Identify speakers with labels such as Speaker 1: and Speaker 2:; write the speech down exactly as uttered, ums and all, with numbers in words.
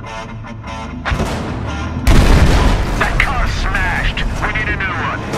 Speaker 1: That car's smashed. We need a new one.